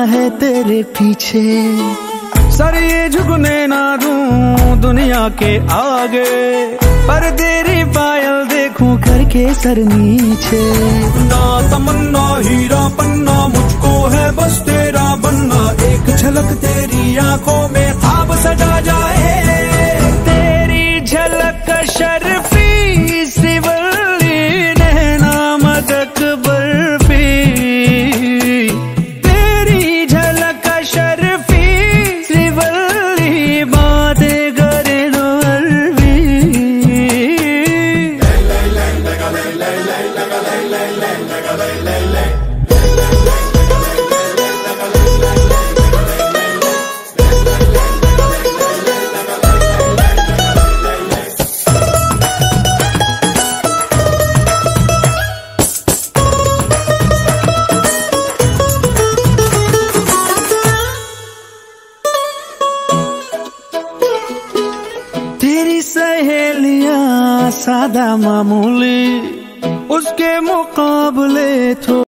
है तेरे पीछे। सर ये झुकने ना दूं दुनिया के आगे, पर तेरी पायल देखूं करके सर नीचे। ना तमन्ना हीरा पन्ना, मुझको है बस तेरा बनना। एक झलक तेरी आंखों में ख्वाब सजा जाए। तेरी झलक शर्फी सिवली नैना मदक बर्फी। तेरी झलक शर्फी सिवली बातें करे दो अरबी। तेरी सहेलियां सादा मामूली, उसके मुकाबले